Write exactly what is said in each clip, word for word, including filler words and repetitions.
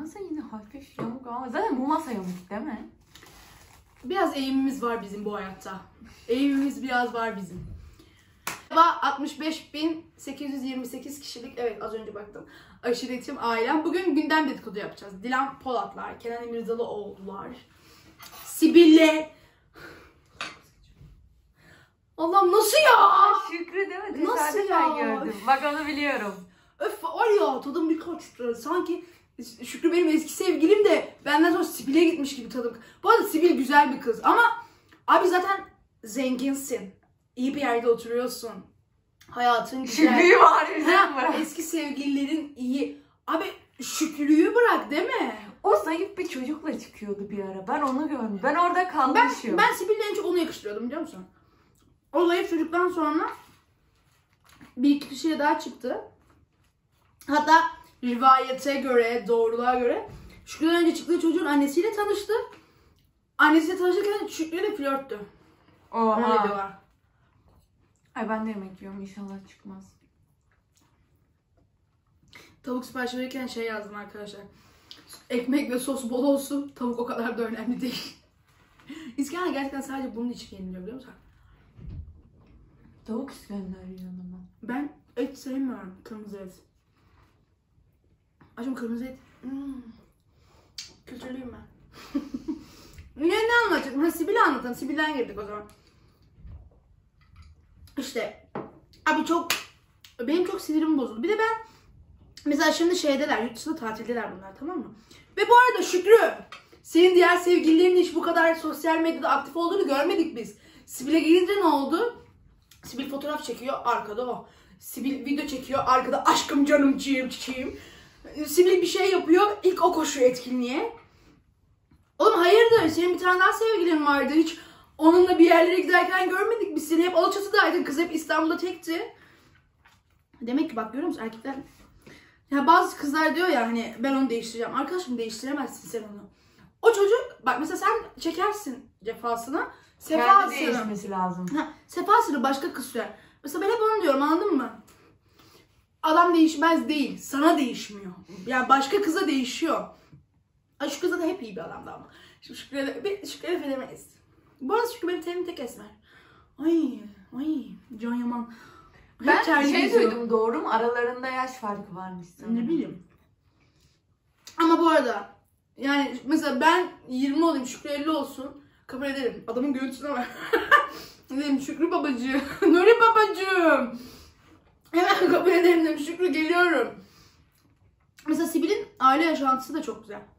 masa yine hafif yamuk ama zaten bu masa yamuk değil mi? Biraz eğimimiz var bizim bu hayatta. Eğimimiz biraz var bizim. altmış beş bin sekiz yüz yirmi sekiz kişilik, evet az önce baktım, aşiretim, ailem. Bugün gündem dedikodu yapacağız. Dilan Polatlar, Kenan İmirzalıoğlu'lar, Sibel'le. Allah'ım nasıl ya? Şükrü değil mi? Nasıl Tesadüfen ya? gördüm. Bak onu biliyorum. Öf var ya, tadım bir kaçtı. Sanki Şükrü benim eski sevgilim de benden sonra Sibel'e gitmiş gibi tadım. Bu arada Sibel güzel bir kız ama abi zaten zenginsin. İyi bir yerde oturuyorsun. Hayatın güzel. Şükrü'yü var Ha, eski sevgililerin iyi. Abi Şükrü'yü bırak değil mi? O zayıf bir çocukla çıkıyordu bir ara. Ben onu gördüm. Ben orada Ben, kalmışım. ben Sibel'le en çok onu yakıştırıyordum biliyor musun? O zayıf çocuktan sonra bir iki kişiye daha çıktı. Hatta rivayete göre, doğruluğa göre Şükrü'den önce çıktığı çocuğun annesiyle tanıştı. Annesiyle tanışırken Şükrü'yle flörttü. Öyle Oha. diyorlar. Ay ben de yemek yiyorum. İnşallah çıkmaz. Tavuk sipariş verirken şey yazdım arkadaşlar. Ekmek ve sos bol olsun. Tavuk o kadar da önemli değil. İskender gerçekten sadece bunun için yeniliyor biliyor musun? Tavuk İskender yanıma. Ben et sevmiyorum. Kırmızı et. Aşkım kırmızı et. Hmm. Kültürlüyüm ben. ne, ne anlatacağım? Ha Sibel'i anlatalım. Sibel'den girdik o zaman. İşte. Abi çok. Benim çok sinirim bozuldu. Bir de ben. Mesela şimdi şeydeler. Yurt dışında tatildeler bunlar, tamam mı? Ve bu arada Şükrü. Senin diğer sevgililerin hiç bu kadar sosyal medyada aktif olduğunu görmedik biz. Sibel'e gelince ne oldu? Sibel fotoğraf çekiyor. Arkada o. Sibel video çekiyor. Arkada aşkım canım ciğim çiçeğim. Sibel bir şey yapıyor. İlk o koşuyor etkinliğe. Oğlum hayırdır? Senin bir tane daha sevgilin vardı. Hiç onunla bir yerlere giderken görmedik biz seni. Hep Alaçatı'daydın. Kız hep İstanbul'da tekti. Demek ki bak görüyor musun erkekler... Ya bazı kızlar diyor ya hani ben onu değiştireceğim. Arkadaşım değiştiremezsin sen onu. O çocuk bak mesela sen çekersin cefasını. Kendi Sefasını. değişmesi lazım. Ha, sefasını başka kız sürer. Mesela ben hep onu diyorum, anladın mı? Adam değişmez değil. Sana değişmiyor. Yani başka kıza değişiyor. Ay şu kıza da hep iyi bir adamdı ama. Şimdi Şükrü'ye de, Şükrü'ye laf edemeyiz. Bu arada Şükrü benim tenim tek esmer. Ay, ay Can Yaman. Hep Ben terli şey geziyor. duydum, doğru mu? Aralarında yaş farkı varmış sanırım. Ne bileyim. Ama bu arada yani mesela ben yirmi olayım, Şükrü elli olsun. Kabul ederim. Adamın görüntüsüne bak. Dedim Şükrü babacığım. Nuri babacığım. Hemen kabul ederim dedim. Şükrü geliyorum. Mesela Sibel'in aile yaşantısı da çok güzel.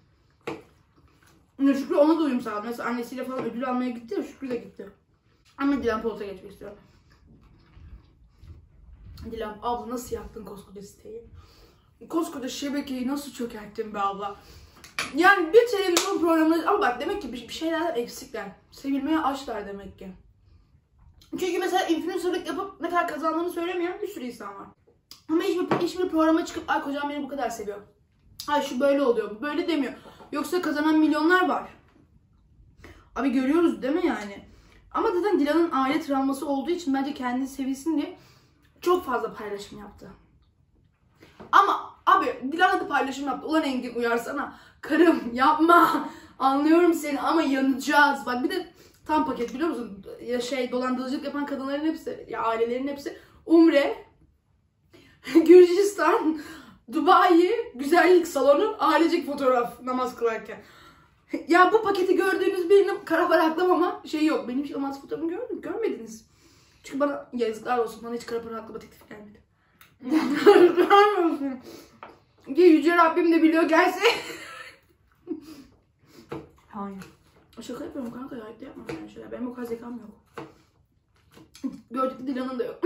Şükrü ona da uyum sağladı. Mesela annesiyle falan ödül almaya gitti ya, Şükrü de gitti. Ama Dilan Polat'a geçmek istiyorum. Dilan abla nasıl yaptın koskoca siteyi? Koskoca şebekeyi nasıl çökerttin be abla? Yani bir televizyon programı ama bak demek ki bir şeylerden eksikler. Sevilmeye açlar demek ki. Çünkü mesela influencerlık yapıp ne kadar kazandığını söylemeyen bir sürü insan var. Ama hiçbir, hiçbir programa çıkıp ay kocam beni bu kadar seviyor. Ay şu böyle oluyor, bu böyle demiyor. Yoksa kazanan milyonlar var. Abi görüyoruz değil mi yani? Ama zaten Dilan'ın aile travması olduğu için bence kendini sevilsin diye çok fazla paylaşım yaptı. Ama abi Dilan da paylaşım yaptı. Ulan Engin uyarsana. Karım yapma. Anlıyorum seni ama yanacağız. Bak bir de tam paket biliyor musun? Ya şey dolandırıcılık yapan kadınların hepsi, ya ailelerin hepsi Umre, Gürcistan, Dubai, güzellik salonu, ailecek fotoğraf namaz kılarken. Ya bu paketi gördüğünüz birinin kara para aklama şey yok. Benim hiç namaz fotoğrafımı gördünüz, görmediniz. Çünkü bana yazıklar olsun, bana hiç kara para aklama teklif gelmedi. Yazıklar olsun. Ki Yüce Rabbim de biliyor gelse. Hayır. Şaka yapıyorum kanka ya, hep de yapmam yani şeyler. Benim o kadar zekam yok. Gördük Dilan'ın da yok.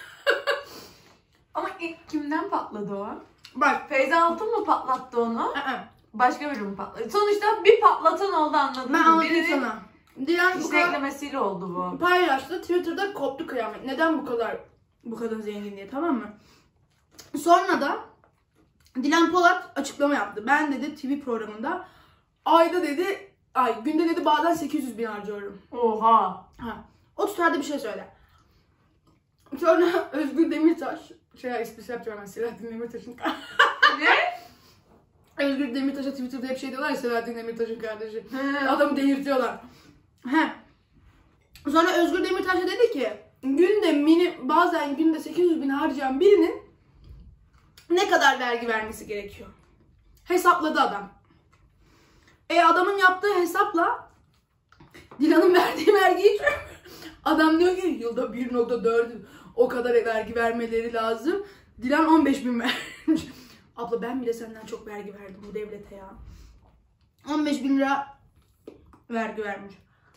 Ama ilk kimden patladı o? Bak. Feyza Altun mu patlattı onu? Aa, Başka biri mi patladı? Sonuçta bir patlatan oldu, anladın ben mı? anlatayım Birinin sana. Dilan bu işte kadar eklemesiyle oldu bu. paylaştı. Twitter'da koptu kıyamet. Neden bu kadar bu kadın zengin diye, tamam mı? Sonra da Dilan Polat açıklama yaptı. Ben dedi T V programında ayda dedi, ay günde dedi bazen sekiz yüz bin harcıyorum. Oha. Ha. O tutarda bir şey söyle. Sonra Özgür Demirtaş, şey esprisi yapacağım ben, Selahattin Demirtaş'ın. Ne? Özgür Demirtaş'a Twitter'da hep şey diyorlar ya, Selahattin Demirtaş'ın kardeşi. Adamı delirtiyorlar. He. Sonra Özgür Demirtaş'a dedi ki günde mini bazen günde sekiz yüz bin harcayan birinin ne kadar vergi vermesi gerekiyor? Hesapladı adam. E adamın yaptığı hesapla Dilan'ın verdiği vergiyi adam diyor ki yılda bir nokta dört o kadar vergi vermeleri lazım. Dilan on beş bin vermiş. Abla ben bile senden çok vergi verdim bu devlete ya. on beş bin lira vergi vermiş.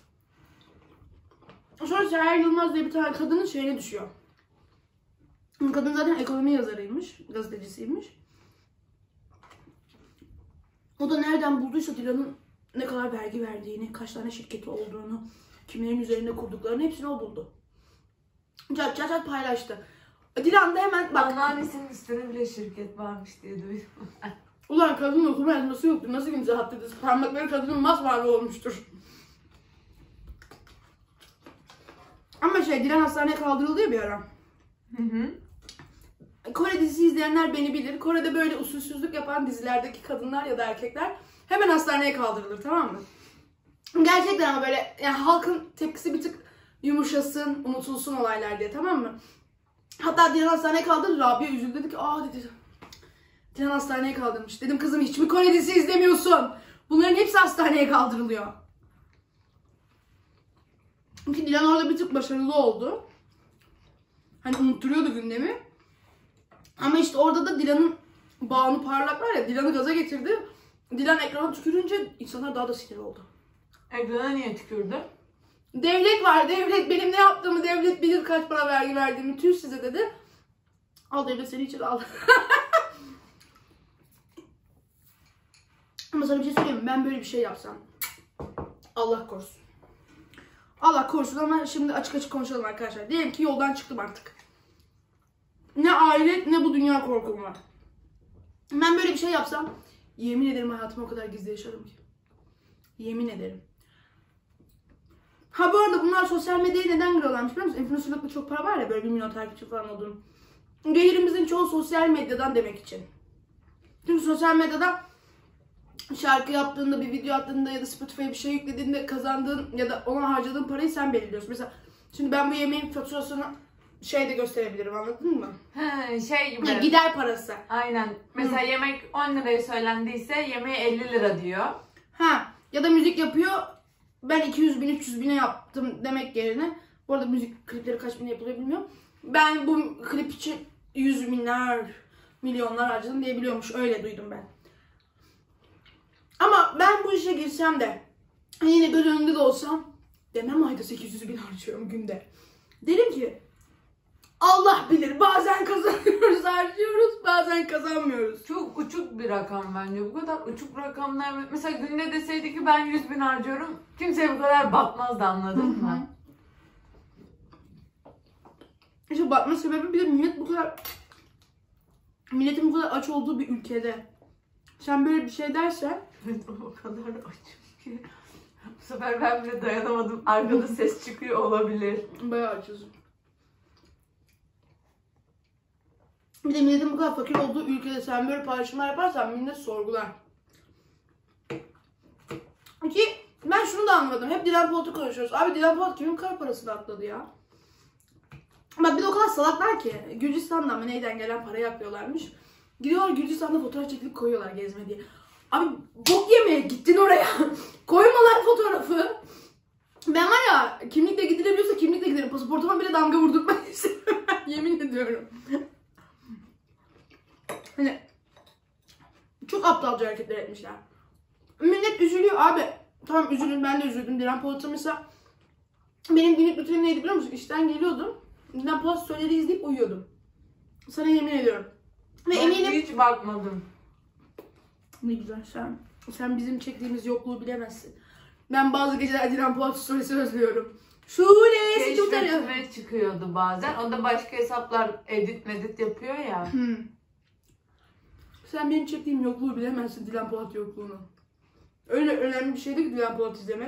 Sonra Seher Yılmaz diye bir tane kadının şeyine düşüyor. Kadın zaten ekonomi yazarıymış, gazetecisiymiş. O da nereden bulduysa Dilan'ın ne kadar vergi verdiğini, kaç tane şirketi olduğunu, kimlerin üzerinde kurduklarını hepsini o buldu. Çat çat çat paylaştı. Dilan da hemen bak. Anneannesinin üstüne bile şirket varmış diye duydum. Ulan kadının okuma yazması yoktu. Nasıl imza attınız? Parmakları kadının masmavi olmuştur. Ama şey Dilan hastaneye kaldırıldı ya bir ara. Hı hı. Kore dizisi izleyenler beni bilir. Kore'de böyle usulsüzlük yapan dizilerdeki kadınlar ya da erkekler hemen hastaneye kaldırılır, tamam mı? Gerçekten ama böyle yani halkın tepkisi bir tık yumuşasın, unutulsun olaylar diye, tamam mı? Hatta Dilan hastaneye kaldırdı. Rabia üzüldü, dedi ki aa dedi. Dilan hastaneye kaldırmış. Dedim kızım hiç mi Kore dizisi izlemiyorsun? Bunların hepsi hastaneye kaldırılıyor. Çünkü Dilan orada bir tık başarılı oldu. Hani unutturuyordu gündemi. Ama işte orada da Dilan'ın Banu Parlak var ya, Dilan'ı gaza getirdi. Dilan ekrana tükürünce insanlar daha da sinir oldu. Ekrana niye tükürdü? Devlet var, devlet benim ne yaptığımı devlet bilir, kaç para vergi verdiğimi, tüh size dedi. Al devlet seni içeri al. Ama sana bir şey söyleyeyim mi? Ben böyle bir şey yapsam Allah korusun. Allah korusun ama şimdi açık açık konuşalım arkadaşlar. Diyelim ki yoldan çıktım artık. Ne aile ne bu dünya korkum var. Ben böyle bir şey yapsam yemin ederim hayatımı o kadar gizli yaşarım ki. Yemin ederim. Ha bu arada bunlar sosyal medyayı neden giriyorlarmış biliyor musun? Influencerlıkta çok para var ya, böyle bir milyon takipçi falan olduğunu. Gelirimizin çoğu sosyal medyadan demek için. Çünkü sosyal medyada şarkı yaptığında, bir video attığında ya da Spotify'a bir şey yüklediğinde kazandığın ya da ona harcadığın parayı sen belirliyorsun. Mesela şimdi ben bu yemeğin faturasını şey de gösterebilirim, anladın mı? He, şey gibi. Yani gider parası. Aynen. Mesela Hı. yemek on liraya söylendiyse yemeği elli lira diyor. Ha ya da müzik yapıyor. Ben iki yüz bin üç yüz bine yaptım demek yerine. Bu arada müzik klipleri kaç bine yapılıyor bilmiyorum. Ben bu klip için yüz binler, milyonlar harcadım diyebiliyormuş. Öyle duydum ben. Ama ben bu işe girsem de yine göz önünde de olsam demem ayda sekiz yüz bin harcıyorum günde. Derim ki Allah bilir, bazen kazanıyoruz, harcıyoruz, bazen kazanmıyoruz. Çok uçuk bir rakam bence. Bu kadar uçuk rakamlar. Mesela günde deseydi ki ben yüz bin harcıyorum, kimseye bu kadar batmazdı, anladın mı? İşte batma sebebi bir de millet bu kadar milletin bu kadar aç olduğu bir ülkede. Sen böyle bir şey dersen evet, o kadar açım ki. Bu sefer ben bile dayanamadım. Arkada ses çıkıyor olabilir. Bayağı açız. Bir de milletin bu kadar fakir olduğu ülkede sen böyle paylaşımlar yaparsan millet sorgular. Ki ben şunu da anladım. Hep Dilan Polat'ı konuşuyoruz. Abi Dilan Polat kimin kar parasını atladı ya? Bak bir de o kadar salaklar ki. Gürcistan'dan mı neyden gelen parayı aklıyorlarmış. Gidiyorlar Gürcistan'da fotoğraf çekilip koyuyorlar gezme diye. Abi bok yemeye gittin oraya. Koymalar fotoğrafı. Ben var ya, kimlikle gidilebiliyorsa kimlikle giderim. Pasaportuma bile damga vurdurtmak istiyorum. Yemin ediyorum. Hani çok aptalca hareketler etmişler. Millet üzülüyor abi. Tamam üzülün, ben de üzüldüm. Dilan Polat'a mesela benim günlük rutinim neydi biliyor musun? İşten geliyordum. Dilan Polat söylediği izleyip uyuyordum. Sana yemin ediyorum. Ve ben eminim hiç bakmadım. Ne güzel sen. Sen bizim çektiğimiz yokluğu bilemezsin. Ben bazı geceler Dilan Polat storiesi özlüyorum. Şule çok Keşfetime çıkıyordu bazen. O da başka hesaplar edit medit yapıyor ya. Hmm. Sen benim çektiğim yokluğu bilemezsin, Dilan Polat yokluğunu. Öyle önemli bir şeydi ki Dilan Polat izlemek.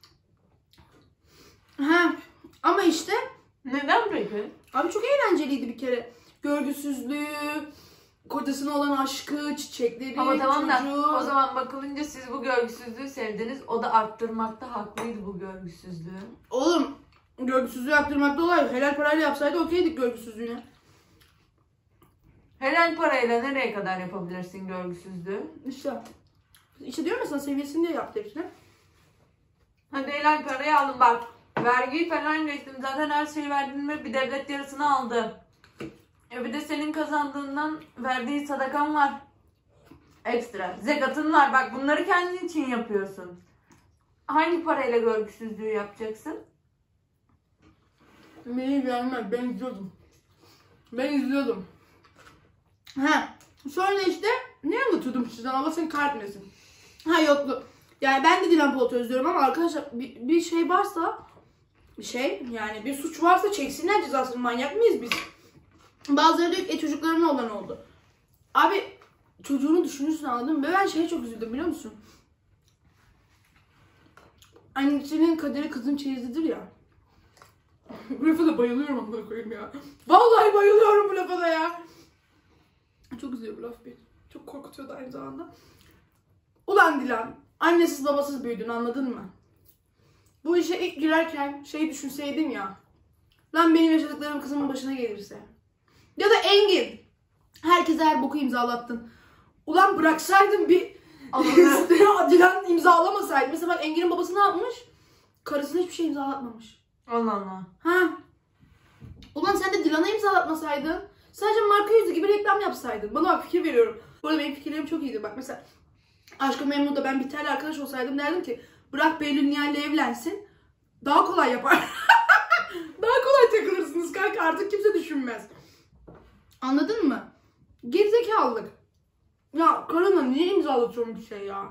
Ha, ama işte neden peki? abi çok eğlenceliydi bir kere. Görgüsüzlüğü, kocasına olan aşkı, çiçekleri, Ama tamam da çocuğu. o zaman bakılınca siz bu görgüsüzlüğü sevdiniz. O da arttırmakta haklıydı bu görgüsüzlüğü. Oğlum görgüsüzlüğü arttırmakta olay. Helal parayla yapsaydı okeydik görgüsüzlüğüne. Helal parayla nereye kadar yapabilirsin görgüsüzlüğü? İşte. İşte diyorum ya sana seviyesini de yaptı hepsini. Hadi helal parayı aldım bak. Vergiyi falan geçtim. Zaten her şeyi verdin ve bir devlet yarısını aldı. E bir de senin kazandığından verdiği sadakan var. Ekstra. Zekatın var. Bak bunları kendin için yapıyorsun. Hangi parayla görgüsüzlüğü yapacaksın? Beni ilgilenmez. Ben izliyordum. Ben izliyordum. Ha. Sonra işte ne anlatıyordum sizden? Allah seni kahretmesin. Ha yoktu. Yani ben de Dilan Polat'ı özlüyorum ama arkadaşlar bir, bir şey varsa bir şey yani bir suç varsa çeksinler cezasını. Manyak mıyız biz? Bazıları diyor ki e, çocuklarına olan oldu. Abi çocuğunu düşünürsün, anladın mı? Ve ben şeye çok üzüldüm biliyor musun? Annesinin kaderi kızın çeyizidir ya. Bu lafa da bayılıyorum, amına koyayım ya. Vallahi bayılıyorum bu lafa da ya. Çok üzüyor bu laf beni. Çok korkutuyordu aynı zamanda. Ulan Dilan, annesiz babasız büyüdün, anladın mı? Bu işe ilk girerken şey düşünseydin ya. Lan benim yaşadıklarım kızımın başına gelirse. Ya da Engin. Herkese her boku imzalattın. Ulan bıraksaydın bir üstüne Dilan imzalamasaydı. Mesela bak Engin'in babası ne yapmış? Karısına hiçbir şey imzalatmamış. Allah Allah. Ha. Ulan sen de Dilan'a imzalatmasaydın. Sadece marka yüzü gibi reklam yapsaydın. Bana bak fikir veriyorum. Bu arada benim fikirlerim çok iyiydi. Bak mesela Aşk-ı Memnu'da ben bir tane arkadaş olsaydım derdim ki bırak Behlül Nihal'le evlensin. Daha kolay yapar. Daha kolay takılırsınız kanka, artık kimse düşünmez. Anladın mı? Gerizekalılık. Ya karına niye imzalatıyorum bir şey ya?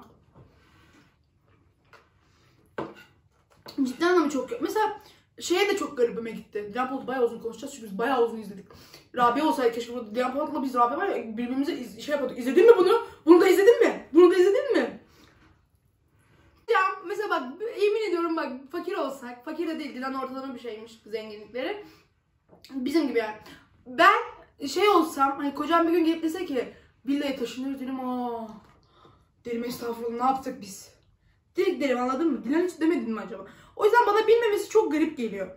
Cidden ama çok kötü. Mesela şeye de çok garibime gitti. Dilan Polat'ı bayağı uzun konuşacağız çünkü biz bayağı uzun izledik. Rabia olsaydı keşke burada. Dilan Polat'la biz Rabia var ya birbirimize iz, şey yapıyorduk. İzledin mi bunu? Bunu da izledin mi? Bunu da izledin mi? Ya mesela bak yemin ediyorum bak fakir olsak, fakir de değil Dilan ortalama bir şeymiş zenginlikleri. Bizim gibi yani. Ben şey olsam hani kocam bir gün gelip dese ki villaya taşınıyoruz dedim aa. Derim estağfurullah ne yaptık biz? Direkt derim, anladın mı? Dilan hiç demedin mi acaba? O yüzden bana bilmemesi çok garip geliyor.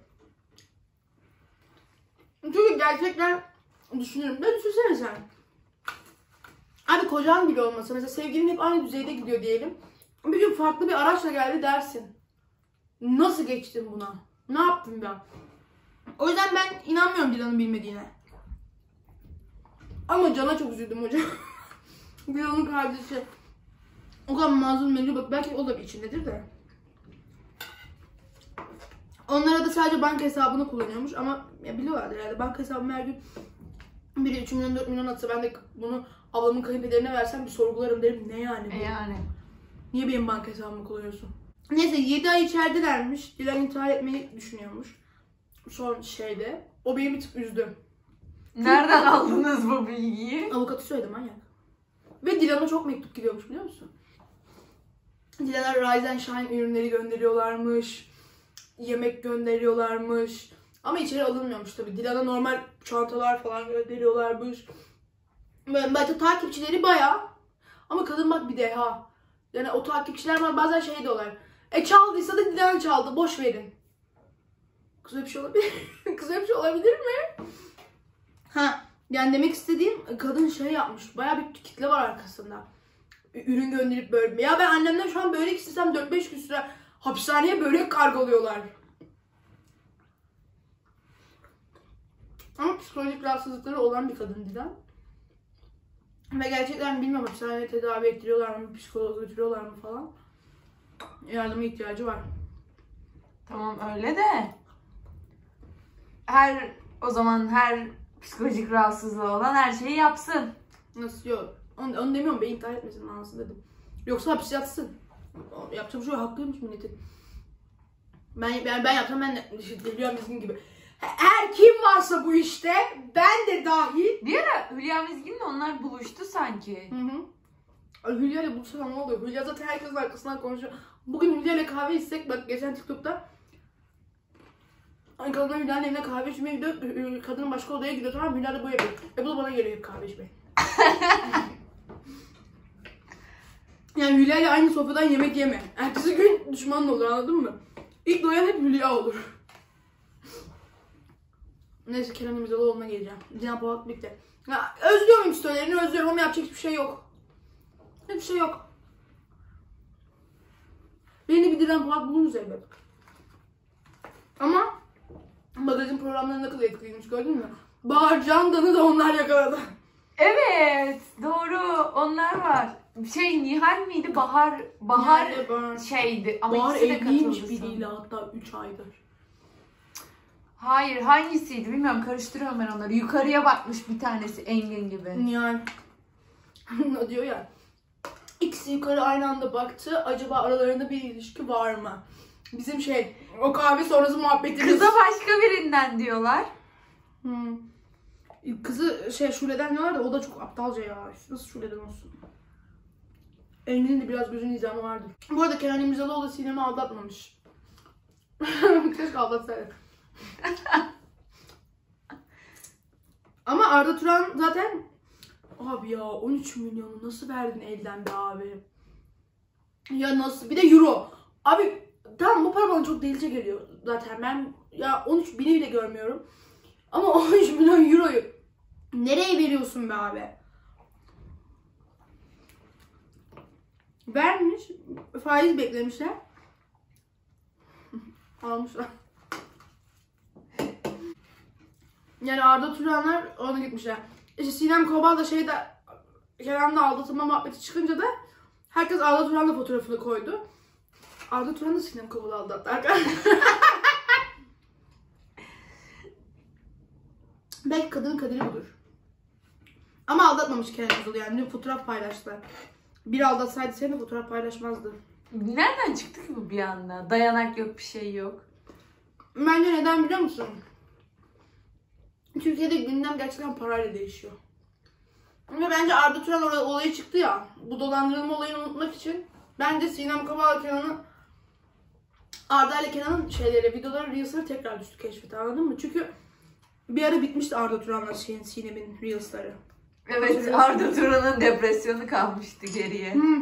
Çünkü gerçekten düşünüyorum. Ne düşünsene sen? Abi kocan bile olmasa mesela sevgilin hep aynı düzeyde gidiyor diyelim. Bir gün farklı bir araçla geldi dersin. Nasıl geçtin buna? Ne yaptın ben? O yüzden ben inanmıyorum Dilan'ın bilmediğine. Ama Can'a çok üzüldüm hocam. Dilan'ın kardeşi. O kadar mazlum mevzu, bak belki o da bir içindedir de. Onlara da sadece banka hesabını kullanıyormuş ama ya biliyorlar herhalde banka hesabım her gün biri üç milyon dört milyon atsa ben de bunu ablamın kayınpederine versem bir sorgularım, derim ne yani bu? E yani. Niye benim banka hesabımı kullanıyorsun? Neyse yedi ay içeridelermiş. Dilan intihar etmeyi düşünüyormuş. Son şeyde. O beni bir tık üzdü. Nereden aldınız bu bilgiyi? Avukatı söyledi manyak. Ve Dilan'a çok mektup gidiyormuş biliyor musun? Dilan'a Ryzen Shine ürünleri gönderiyorlarmış. Yemek gönderiyorlarmış. Ama içeri alınmıyormuş tabii. Dilan'a normal çantalar falan gönderiyorlarmış. Böyle belki takipçileri bayağı. Ama kadın bak bir deha. Yani o takipçiler var bazen şey diyorlar. E çaldıysa da Dilan çaldı. Boş verin. Kız öyle bir şey olabilir. Kız öyle bir şey olabilir mi? Ha, yani demek istediğim kadın şey yapmış. Bayağı bir kitle var arkasında. Ürün gönderip böyle. Ya ben annemden şu an börek istesem dört beş gün sürer. Hapishaneye börek kargoluyorlar. Ama psikolojik rahatsızlıkları olan bir kadın Dilan. Ve gerçekten bilmiyorum hapishaneye tedavi ettiriyorlar mı, psikoloğa götürüyorlar mı falan. Yardıma ihtiyacı var. Tamam öyle de. Her o zaman her psikolojik rahatsızlığı olan her şeyi yapsın. Nasıl yok? Onu, onu demiyorum, ben intihar etmesin manasında dedim. Yoksa hapis yatsın. Yapacak bir şey yok, haklıymış milletin. Ben, ben, ben yapsam ben de Hülya Mizgin gibi. Her kim varsa bu işte ben de dahil. Bir ara Hülya Mizgin'le onlar buluştu sanki. Hı hı. Hülya ile buluşsa ne oluyor? Hülya zaten herkesin arkasından konuşuyor. Bugün Hülya ile kahve içsek, bak geçen TikTok'ta kadınlar Hülya'nın evine kahve içmeye gidiyor. Kadının başka odaya gidiyor, tamam mı? Hülya da bu yapıyor. E bu da bana geliyor hep kahve içmeye. Yani Hülya ile aynı sofradan yemek yeme. Ertesi gün düşmanın olur, anladın mı? İlk doyan hep Hülya olur. Neyse, Kenan İmirzalıoğlu'na geleceğim. Cenab-ı Polat bitti. Ya, özlüyorum storylerini, özlüyorum ama yapacak hiçbir şey yok. Hiçbir şey yok. Beni bir Dilan Polat bulunuz elbet. Ama magazin programları ne kadar etkiliymiş, gördün mü? Bahar Candan'ı da onlar yakaladı. Evet, doğru. Onlar var. Şey, Nihal miydi? Bahar Bahar Nerede Bahar? şeydi ama Bahar ikisi de evliymiş katıldı biriyle, sonra. hatta üç aydır. Hayır, hangisiydi bilmiyorum, karıştırıyorum ben onları. Yukarıya bakmış bir tanesi Engin gibi. Yani o diyor ya, ikisi yukarı aynı anda baktı, acaba aralarında bir ilişki var mı? Bizim şey, o kahve sonrası muhabbetimiz. Kıza başka birinden diyorlar. Hmm. Kızı şey Şule'den diyorlar da o da çok aptalca ya. Nasıl Şule'den olsun? Engin'in de biraz gözün nizamı vardır. Bu arada Kenan İmirzalıoğlu Sinem'i aldatmamış. Keşke aldatsaydı. Ama Arda Turan zaten abi ya on üç milyonu nasıl verdin elden be abi? Ya nasıl? Bir de euro. Abi tamam, bu para bana çok delice geliyor zaten. Ben ya on üç bini bile görmüyorum. Ama on üç milyon euroyu nereye veriyorsun be abi? Vermiş, faiz beklemişler. Almışlar. Yani Arda Turanlar ona gitmişler. İşte Sinem Kobal da şeyde, Kenan'da aldatılma muhabbeti çıkınca da herkes Arda Turan'la fotoğrafını koydu. Arda Turan da Sinem Kobal'ı aldattı arkadaşlar. Belki kadının kaderi budur. Ama aldatmamış Kenan İmirzalıoğlu, yani fotoğraf paylaştılar. Biri aldatsaydı seni de fotoğraf paylaşmazdı. Nereden çıktı ki bu bir anda? Dayanak yok, bir şey yok. Bence neden biliyor musun? Türkiye'de gündem gerçekten parayla değişiyor. Ve bence Arda Turan orada olayı çıktı ya, bu dolandırılma olayını unutmak için bence Sinem Kobal Kenan'ı, Arda ile Kenan'ın şeyleri, videoları, reels'ları tekrar düştü keşfete, anladın mı? Çünkü bir ara bitmişti Arda Turan'la şeyin, Sinem'in reels'ları. Evet, Arda Turan'ın depresyonu kalmıştı geriye. Hmm.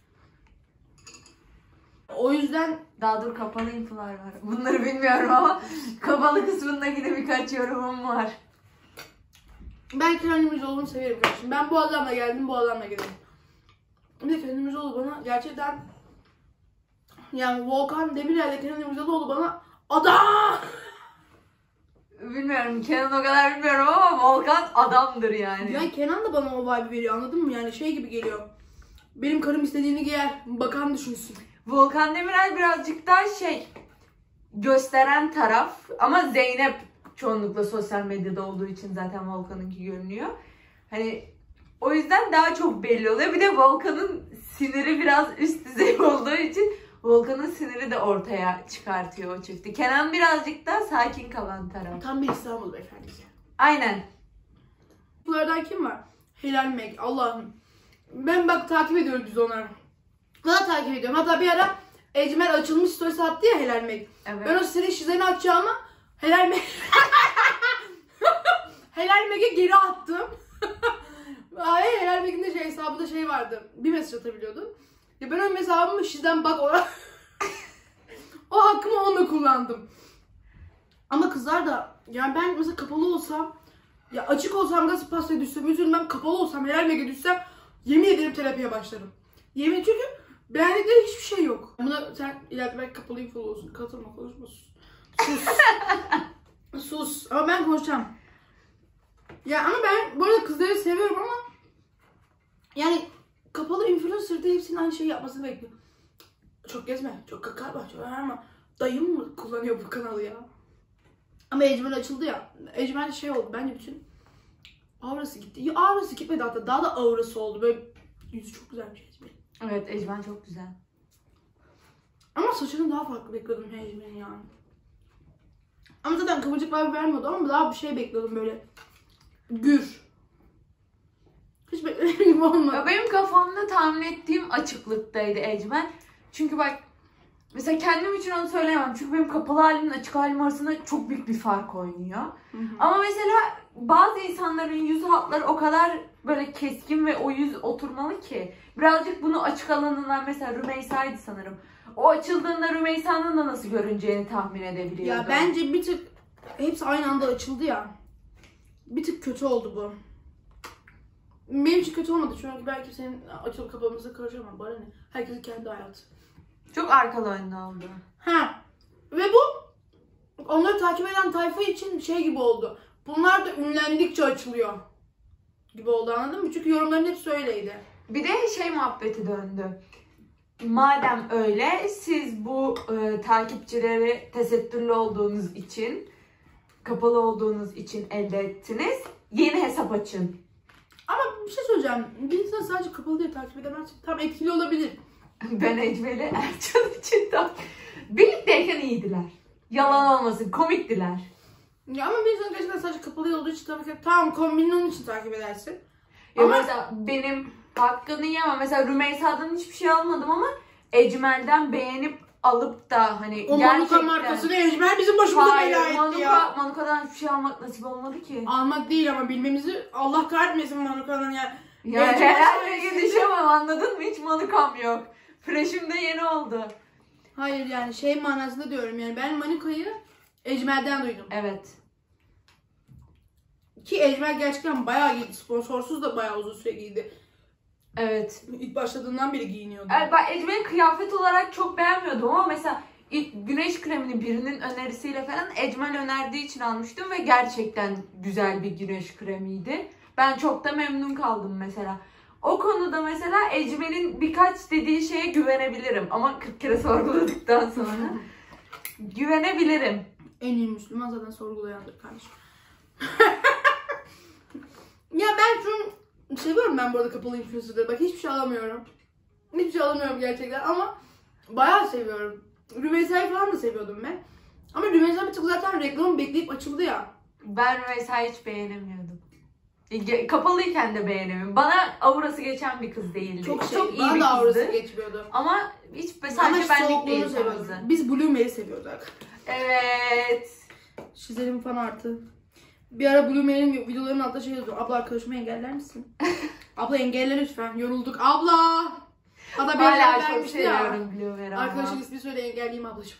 O yüzden Daha dur, kapalı infolar var. Bunları bilmiyorum ama kapalı kısmında yine birkaç yorumum var. ben Kenan İmirzalıoğlu'nu severim kardeşim. Ben bu adamla geldim, bu adamla geldim. Bir de Kenan İmirzalıoğlu bana gerçekten, yani Volkan Demirel ile Kenan İmirzalıoğlu bana adam. Bilmiyorum, Kenan o kadar bilmiyorum ama Volkan adamdır yani. Yani Kenan da bana o vibe veriyor, anladın mı? Yani şey gibi geliyor. Benim karım istediğini giyer, bakan düşünsün. Volkan Demirel birazcık daha şey, gösteren taraf ama Zeynep çoğunlukla sosyal medyada olduğu için zaten Volkan'ınki görünüyor. Hani o yüzden daha çok belli oluyor. Bir de Volkan'ın siniri biraz üst düzey olduğu için Volkan'ın siniri de ortaya çıkartıyor o çifti. Kenan birazcık daha sakin kalan taraf. Tam bir İstanbul beyefendisi. Aynen. Bunlardan kim var? Helal Meg, Allah'ım. Ben bak takip ediyoruz biz onları. Valla takip ediyorum. Hatta bir ara Ecmer açılmış story'si attı ya Helal Meg. Evet. Ben o senin şizeni atacağıma Helal Meg... Helal Meg'e geri attım. Ay, Helal Meg'in de şey, hesabında şey vardı. Bir mesaj atabiliyordun. Ya ben o hesabımı şizden bak ona... O hakkımı onunla kullandım. Ama kızlar da, yani ben mesela kapalı olsam, ya açık olsam gazı pastaya düşsem üzülmem, kapalı olsam Helal Meg'e düşsem yemin ederim terapiye başlarım. Yemin, çünkü beğendikleri hiçbir şey yok. Buna sen ileride belki kapalı info olsun. Katılma, konuşma, sus. Sus. Sus. Ama ben konuşacağım. Ya ama ben bu arada kızları seviyorum ama yani kapalı influencer'da hepsinin aynı şeyi yapmasını bekliyorum. Çok gezme, çok kakar var, çok ama dayım mı kullanıyor bu kanalı ya? Ama Ecmen açıldı ya. Ecmen şey oldu, bence bütün aurası gitti. Ya aurası gitmedi hatta, daha da aurası oldu. Böyle yüzü çok güzelmiş Ecmen. Evet, Ecmen çok güzel. Ama saçını daha farklı bekliyordum Ecmen'in yani. Ama zaten kıvırcıklar vermiyordu ama daha bir şey bekliyordum böyle. Gür. Hiç beklediğim gibi olmadı. Ya benim kafamda tahmin ettiğim açıklıktaydı Ecmen. Çünkü bak, mesela kendim için onu söyleyemem. Çünkü benim kapalı halimle açık halim arasında çok büyük bir fark oynuyor. Hı hı. Ama mesela bazı insanların yüz hatları o kadar böyle keskin ve o yüz oturmalı ki. Birazcık bunu açık alanından mesela Rümeysa'ydı sanırım. O açıldığında Rümeysa'nın da nasıl görüneceğini tahmin edebiliyordum. Ya bence bir tık hepsi aynı anda açıldı ya. Bir tık kötü oldu bu. Benim için kötü olmadı çünkü belki senin açılıp kapamızı karışamam. Bana ne? Herkesin kendi hayatı. Çok arkalı önde oldu. Ha. Ve bu onları takip eden tayfa için şey gibi oldu. Bunlar da ünlendikçe açılıyor gibi oldu, anladın mı? Çünkü yorumların hepsi öyleydi. Bir de şey muhabbeti döndü. Madem öyle siz bu e, takipçileri tesettürlü olduğunuz için, kapalı olduğunuz için elde ettiniz. Yeni hesap açın. Ama bir şey söyleyeceğim. Bir insan sadece kapalı diye takip edemez. Tam etkili olabilir. Ben Ecmel'i Erçan için de birlikteyken iyiydiler. Yalan olmasın, komiktiler. Ya ama bir insan gerçekten sadece kapalı olduğu için tabii ki tamam kombinin onun için takip edersin. Ya Ama- mesela benim hakkını yemem. Mesela Rümeysa'dan hiçbir şey almadım ama Ecmel'den beğenip alıp da hani O gerçekten... Manuka markasını Ecmel bizim başımıza Hayır, bela etti Manuka, ya. Manuka'dan hiçbir şey almak nasip olmadı ki. Almak değil ama bilmemizi Allah kahretmesin Manuka'nın ya. Yani Ecmel herhalde sayesinde- gidişemem, anladın mı? Hiç Manuka'm yok. Fresh'im de yeni oldu. Hayır yani şey manasında diyorum yani ben Manuka'yı Ecmel'den duydum. Evet. Ki Ecmel gerçekten bayağı giydi. Sponsorsuz da bayağı uzun süre giydi. Evet. İlk başladığından beri giyiniyordu. Evet, ben Ecmel'i kıyafet olarak çok beğenmiyordum ama mesela ilk güneş kremini birinin önerisiyle falan Ecmel önerdiği için almıştım ve gerçekten güzel bir güneş kremiydi. Ben çok da memnun kaldım mesela. O konuda mesela Ecmel'in birkaç dediği şeye güvenebilirim ama kırk kere sorguladıktan sonra güvenebilirim. En iyi Müslüman zaten sorgulayandır kardeşim. Ya ben şunu seviyorum ben bu arada kapalı influencer'ları. Bak hiçbir şey alamıyorum. Hiçbir şey alamıyorum gerçekten ama bayağı seviyorum. Rümeysa'yı falan da seviyordum ben. Ama Rümeysa bir tık zaten reklamı bekleyip açıldı ya. Ben Rümeysa'yı hiç beğenemiyordum. Ge- Kapalıyken de beğenemiyorum. Bana aurası geçen bir kız değildi. Çok şey, çok iyi bana bir da aurası kızdı. geçmiyordu. Ama hiç Ama sadece benlik soğukluğunu değil seviyordum. tarzı. Biz Blue Mail'i seviyorduk. Evet. Şizelim fan artı. Bir ara Blue Mail'in videolarının altında şey yazıyor. Abla arkadaşımı engeller misin? Abla engelle lütfen. Yorulduk. Abla! Ada bir Hala yerden çok vermişti ya. seviyorum Blueberry ama. Arkadaşın ismi söyle engelleyeyim ablacığım.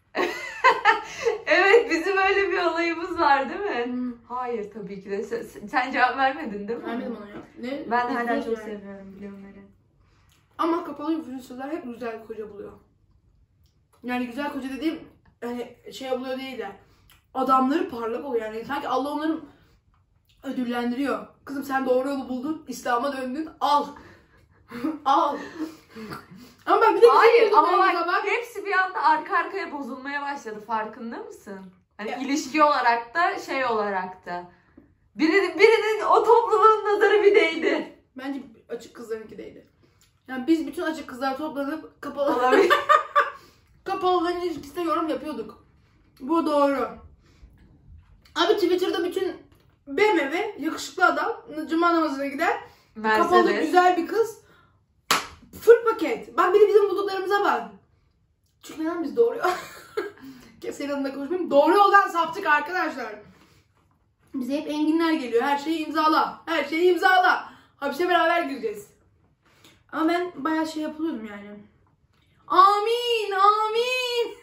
Evet, bizim öyle bir olayımız var değil mi? Hmm. Hayır tabii ki de. Sen, sen cevap vermedin değil mi? Vermedim ona ya. Ne? Ben Ne hala diyorsun çok yani? seviyorum Blueberry. Ama kapalı influencer'lar hep güzel koca buluyor. Yani güzel koca dediğim hani şey buluyor değil de adamları parlak oluyor yani. Sanki Allah onları ödüllendiriyor. Kızım sen doğru yolu buldun, İslam'a döndün, al. Al. Ama bak bir de Hayır ama bak, bak. hepsi bir anda arka arkaya bozulmaya başladı, farkında mısın? Hani Ya. ilişki olarak da şey olarak da. Birinin, birinin o topluluğun nazarı bir değdi. Bence açık kızlarınkideydi. Yani biz bütün açık kızlar toplanıp kapalı Olabilir. kapalıların ilişkisine yorum yapıyorduk. Bu doğru. Abi Twitter'da bütün B M W yakışıklı adam cuma namazına gider. Kapalı Mercedes. güzel bir kız. Full paket. Bak bir de bizim bulduklarımıza bak. Çünkü neden biz doğru Senin adına konuşmayayım. Doğru yoldan saptık arkadaşlar. Bize hep enginler geliyor. Her şeyi imzala. Her şeyi imzala. Hapse beraber gireceğiz. Ama ben bayağı şey yapıyordum yani. Amin, amin.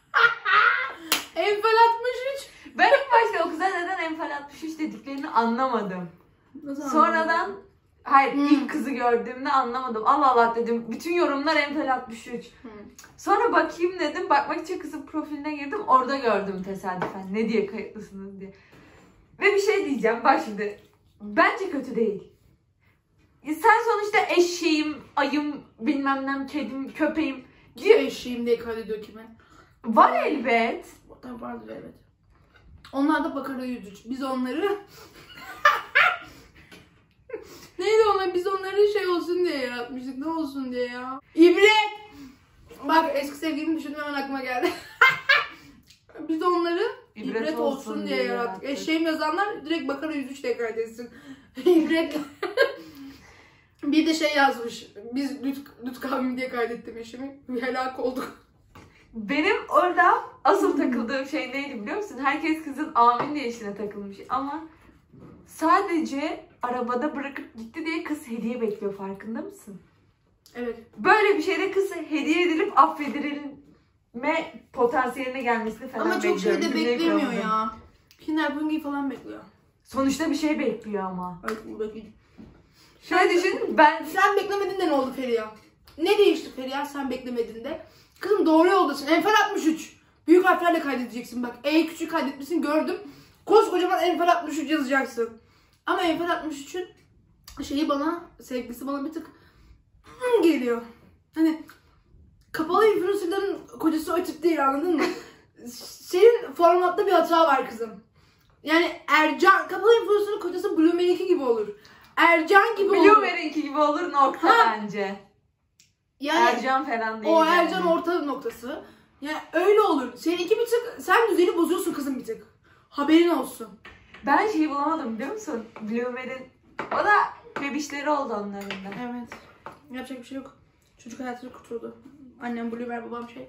Enfal altmış üç. Ben ilk başta o kıza neden enfal altmış üç dediklerini anlamadım. Nasıl Sonradan anladın? hayır Hmm. ilk kızı gördüğümde anlamadım. Allah Allah dedim. Bütün yorumlar enfal altmış üç. Hmm. Sonra bakayım dedim. Bakmak için kızın profiline girdim. Orada gördüm tesadüfen. Ne diye kayıtlısınız diye. Ve bir şey diyeceğim. Bak şimdi. Bence kötü değil. Sen sonuçta eşeğim, ayım, bilmem ne, kedim, köpeğim. Kim eşeğim diye kaydediyor kime? Var elbet. Tabii vardır evet. Onlar da bakara yüzüç. Biz onları... Neydi onlar? Biz onları şey olsun diye yaratmıştık. Ne olsun diye ya? İbret! Bak eski sevgilimi düşündüm hemen aklıma geldi. Biz onları ibret, İbret olsun, olsun diye, diye yarattık. yarattık. Eşeğim yazanlar direkt bakara yüzüç diye kaydetsin. İbret. Bir de şey yazmış. Biz Lüt, Lüt kavmi diye kaydettim eşimi. Helak olduk. Benim orada asıl takıldığım şey neydi biliyor musun? Herkes kızın amin diye işine takılmış ama sadece arabada bırakıp gitti diye kız hediye bekliyor, farkında mısın? Evet. Böyle bir şeyde kız hediye edilip affedilme potansiyeline gelmesini falan Ama çok şey bekliyorum. de Cümleyi beklemiyor kuramadım. ya. Kinder Bungie falan bekliyor. Sonuçta bir şey bekliyor ama. Ay, bu bekliyor. Şöyle düşün, ben Sen beklemedin de ne oldu Feriha? Ne değişti Feriha sen beklemedin de? Kızım doğru yoldasın. Enfer altmış üç. Büyük harflerle kaydedeceksin bak. E küçük kaydetmişsin gördüm. Koskocaman Enfer altmış üç yazacaksın. Ama Enfer altmış üçün şeyi bana, sevgilisi bana bir tık hmm geliyor. Hani kapalı influencerların kocası o tip değil, anladın mı? Senin formatta bir hata var kızım. Yani Ercan, kapalı influencer'ın kocası Bluemer'inki gibi olur. Ercan gibi olur. Blueberry'inki gibi olur nokta Ha. bence. Yani Ercan falan değil. o yani. Ercan orta noktası. Yani öyle olur. Seninki bir tık, sen düzeni bozuyorsun kızım bir tık. Haberin olsun. Ben şeyi bulamadım biliyor musun? Blueberry'in, o da bebişleri oldu onların da. Evet. Yapacak bir şey yok. Çocuk hayatını kurtuldu. Annem Blueberry, babam şey.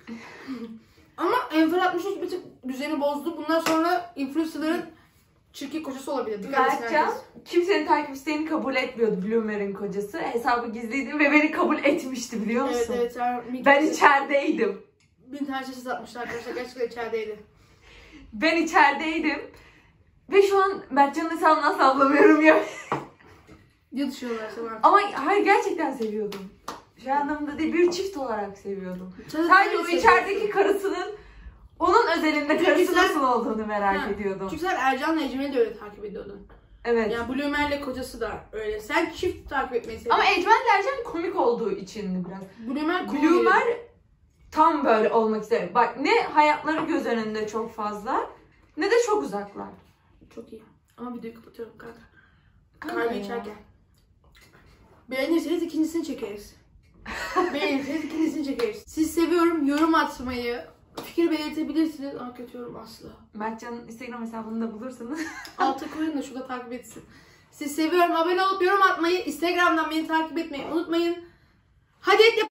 Ama Enfer altmış üç bir tık düzeni bozdu. Bundan sonra influencerların çirkin kocası olabilir. Dikkat etsin Mertcan herkes. kimsenin takip isteğini kabul etmiyordu, Blueberry'in kocası. Hesabı gizliydi ve beni kabul etmişti biliyor musun? Evet evet. Sen, Ben içerideydim. bin tane ses atmışlar arkadaşlar. Gerçekten içerideydi. Ben içerideydim. Ve şu an Mertcan'ın hesabını asla bulamıyorum ya. Yatışıyorlar sana. Ama hayır, gerçekten seviyordum. Şu anlamda değil, bir çift olarak seviyordum. Sen- Sadece sen o seviyorsun. içerideki karısının, onun özelinde Çünkü karısı sen- nasıl olduğunu merak Ha, ediyordum. Çünkü sen Ercan'la Ecmel'i de öyle takip ediyordun. Evet. Yani Bluemer'le kocası da öyle. Sen çift takip etmeyi seviyorsun. Ama Ecmen Ercan komik olduğu içindi biraz. Bluemer cool Bluemer geliyor. tam böyle olmak ister. Bak, ne hayatları göz önünde çok fazla, ne de çok uzaklar. Çok iyi. Ama videoyu kapatıyorum kanka. Kanka Kahve ya. içerken. Beğenirseniz ikincisini çekeriz. Beğenirseniz ikincisini çekeriz. Siz seviyorum, yorum atmayı, fikir belirtebilirsiniz ama kötü yorum asla. Mertcan'ın Instagram hesabını da bulursanız. Alta koyun da şurada takip etsin. Siz seviyorum, abone olup yorum atmayı, Instagram'dan beni takip etmeyi unutmayın. Hadi et